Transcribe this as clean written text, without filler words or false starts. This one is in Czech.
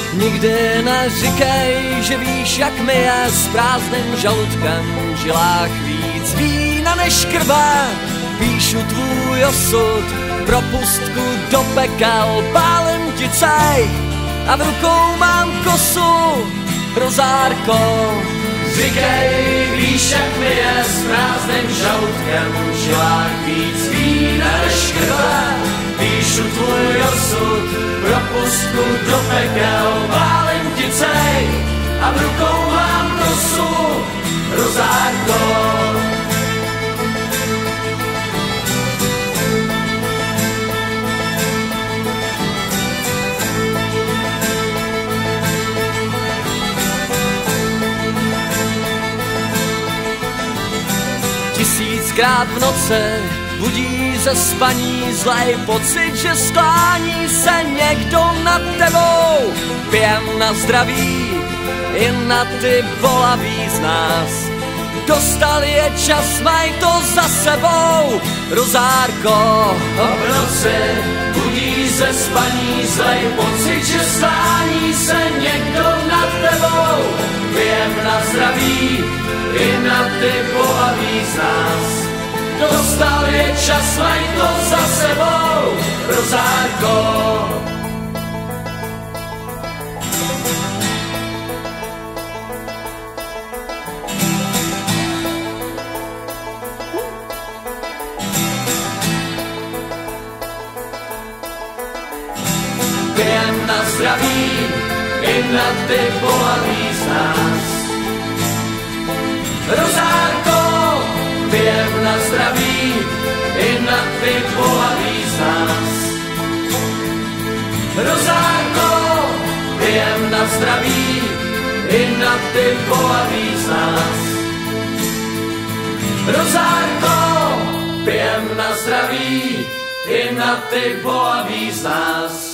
Nikdy neříkej, že víš, jak mi je s prázdným žaludkem v žilách víc vína než krve. Píšu tvůj osud, propustku do pekel, pálem ti cejch a v rukou mám kosu, rozárko. Říkej, víš, jak mi je s prázdným žaludkem v žilách víc vína než krve. Píšu tvůj osud, propustku do pekel, pálem ti cejch a v rukou mám kosu, rozárko. Tisíckrát v noci budí ze spaní zlej pocit, že sklání se někdo nad tebou. Pijem na zdraví i na ty bolaví z nás. Dostal je čas, maj to za sebou, rozárko. V noci budí ze spaní zlej pocit, že sklání se někdo nad tebou. Pijem na zdraví i na ty bolaví z nás. Dostal je čas, maj to za sebou, rozárko. Pijem na zdraví i na ty bolaví z nás. Rozárko, pijem na zdraví i na ty bolaví z nás. Rozárko, pijem na zdraví i na ty bolaví z nás. Rozárko, pijem na zdraví i na ty bolaví z nás.